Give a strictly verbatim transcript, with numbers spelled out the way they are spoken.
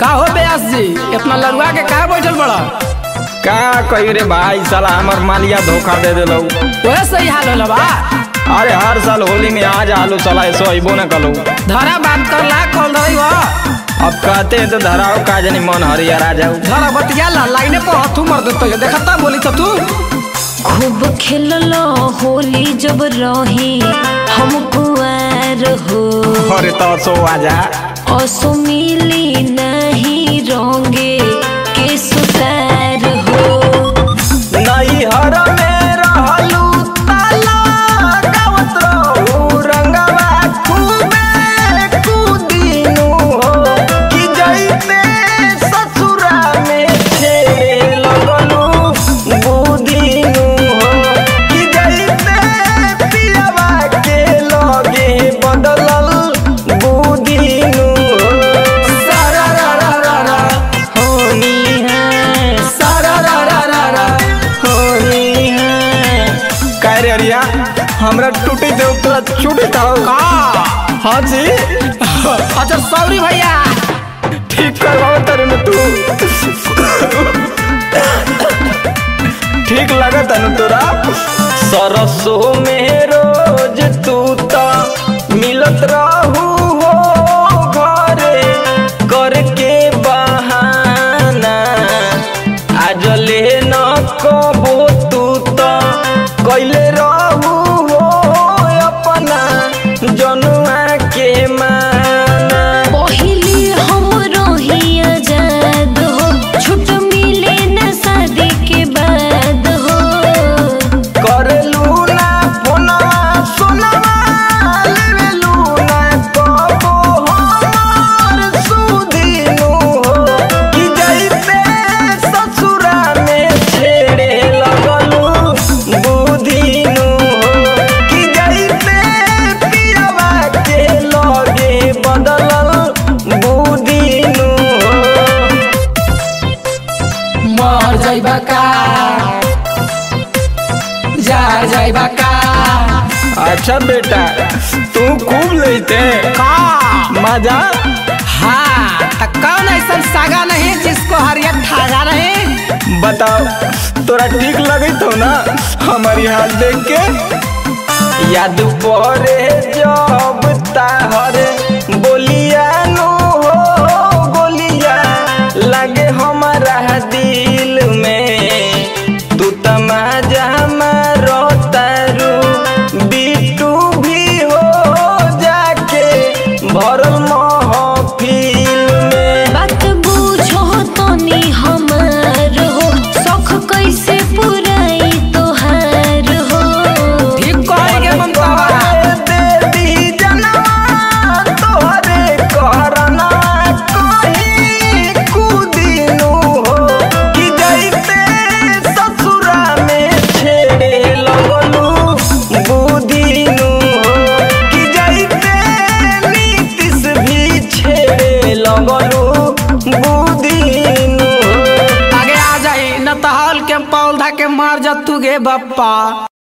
का हो ब्यास जी इतना लड़ुआ के कहा बैठल बड़ा? का कही रे भाई, साला हमार मालिया धोखा दे दिलो। वैसे ही हाल होला बा। अरे हर साल होली में आज आलू साला ऐसो अबो न कलो। धरा बात कर ला खोल दई वा। अब कहते हैं तो धराओ का जानी मन हरियर आ जाओ। धरा बतिया ला लाइने पर हाथू मार देतो ये देखता बोली तो तू। खूब खेललो होली जब रही हम कुआर हो। अरे तो सो आजा। असो मिली नहीं रोंगे के सुतार हो। नहीं हर में रहलू ताला गावत रहू रंगवा खूबे कुदीनू हो कि जइते ससुरा में छेड़े लगलू बुदीनू हो कि जइते पियवा के लगे बदलल बुदीनू हो। सारा रा रा रा रा होनी है, सारा रा रा रा रा होनी है। काय रे अरिया हमरा टूटी दे तोरा छूटी था का? हां जी। अच्छा सॉरी भैया। ठीक करवाओ तरे न तू। ठीक लगत न तोरा। सरसों में रोज तू ता मिलत रहू हो घरे करके बहाना। आज ले न कबो तू ता कैले रहू हो अपना जनुआ के माना। पहली हम रही आजाद हो छुट मिले न शादी के बाद हो। करलू ना फोनवा सोनवा लेवेलू ना कबो हमार सुदीनू हो कि जइते ससुरा में छेड़े लगलू बुदीनू हो कि जइते पियवा के लगे बदलल बुदीनू हो। मर जाइबा का जा जाइबा का। अच्छा बेटा तू खूब लेते का मजा। हाँ तो कौन ऐसा सागा नहीं जिसको हरियर धागा नहीं? बताओ तोरा ठीक लगे तो ना हमारी हाल देख के। याद पड़े जब ताहरे बोलिया नो हो गोलिया लगे हमारा दिल में। तू तमाजा मारो तारू बिट्टू भी हो जाके भरल महफिल में। बात बूझो तनी हमार हो शौक कैसे पुराई तोहार हो। ठीक कहेंगे ममतावा। दे दी जनवा तोहरे करना कहीं कुदीनू हो कि जइते ससुरा में छेड़े लगलू बुदीनू हो कि जइते नीतीश भी छेड़े लगलू बुदीनू हो। आगे आ जाई न तो हल के पौधा के मार जा तू गे बप्पा।